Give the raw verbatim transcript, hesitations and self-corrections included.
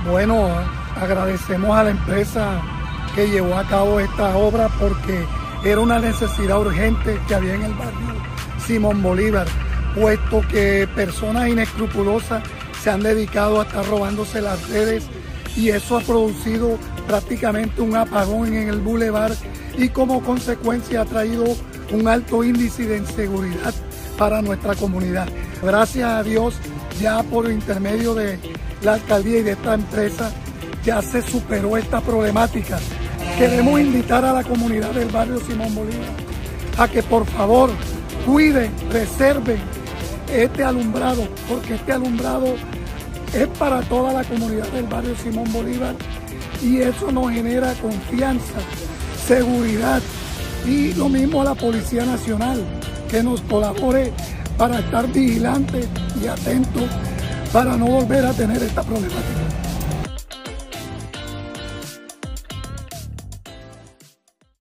Bueno, agradecemos a la empresa que llevó a cabo esta obra porque era una necesidad urgente que había en el barrio Simón Bolívar, puesto que personas inescrupulosas se han dedicado a estar robándose las redes y eso ha producido prácticamente un apagón en el bulevar y como consecuencia ha traído un alto índice de inseguridad para nuestra comunidad. Gracias a Dios, ya por intermedio de la alcaldía y de esta empresa, ya se superó esta problemática. Queremos invitar a la comunidad del barrio Simón Bolívar a que por favor cuiden, preserven este alumbrado, porque este alumbrado es para toda la comunidad del barrio Simón Bolívar y eso nos genera confianza, seguridad y lo mismo a la Policía Nacional, que nos colabore para estar vigilantes y atentos para no volver a tener esta problemática.